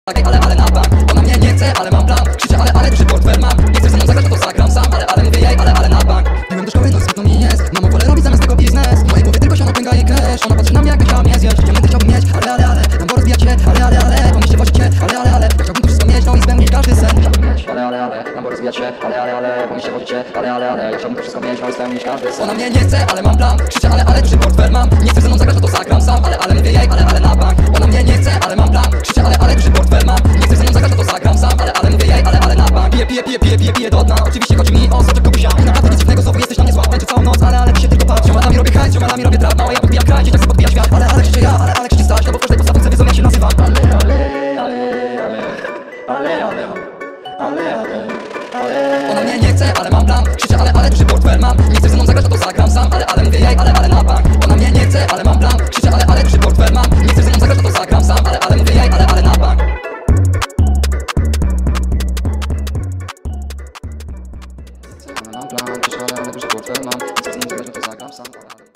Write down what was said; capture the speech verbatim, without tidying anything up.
Ale, ale na bank, ona mnie nie chce, ale mam plan. Krzyczę, ale, ale duży portfel mam. Nie chcę ze mną zagrać, no to zagram sam. Ale, ale mówię jej, ale, ale na bank. Piłem do szkoły, no smutno mi jest. Mamo, wolę robić zamiast tego biznes. W mojej głowie tylko się napęga i cash. Ona patrzy na mnie, jakby chciała mnie zjeść. Diamenty chciałbym mieć, ale, ale, ale Lambo rozbijać się, ale, ale, ale Po mieście wozić się, ale, ale, ale Ja chciałbym to wszystko mieć, no i spełnić każdy sen. Chciałbym mieć, ale, ale, ale Lambo rozbijać się, ale, ale, ale Po mieście wozić się, ale, ale, ale Ja chciałbym to wszystko mieć, no i spełnić każdy sen. Ona mnie nie chce, ale mam plan. Krzyczę, ale, ale duży portfel mam. Nie chcę ze mną zagrać, no to zagram sam. Ale, ale mówię jej, ale, ale na bank. Ona mnie nie chce, ale mam plan. Krzyczę, ale, ale duży portfel mam. Nie chcę ze mną zagrać, no to zagram sam. Ale, ale mówię jej, ale, ale na bank. Piję, piję, piję, piję, piję, piję do dna. Oczywiście chodzi mi o soczek kogusia. Naprawdę nic dziwnego, znowu jesteś na mnie zła. Będzie całą noc, ale, ale ty się tylko patrz. Ziomalami robię hajs, ziomalami robię trap. No ja podbijam kraj, dzieciak se podbija świat. Ale, ale krzyczę ja, ale, ale krzyczę stać. No bo w każdej podstawce wiedzą, jak się nazywam. Ale, ale, ale, ale, ale, ale, ale, ale, ale Ona mnie nie chce, ale mam plan. Krzyczę, ale, ale duży portfel mam. Nie chcę ze mną zagrać, no to zagram sam. Ale, ale mówię jej, ale, ale na bank. Ona mnie nie chce, ale mam plan. Krzyczę, ale, ale duży portfel mam. Nie chcę ze mną zagrać, no to zagram sam. Ale, ale mówię jej, ale, ale na bank. Mam plan, krzyczę, ale, ale duży portfel mam. Nie chcę ze mną zagrać, no to zagram sam.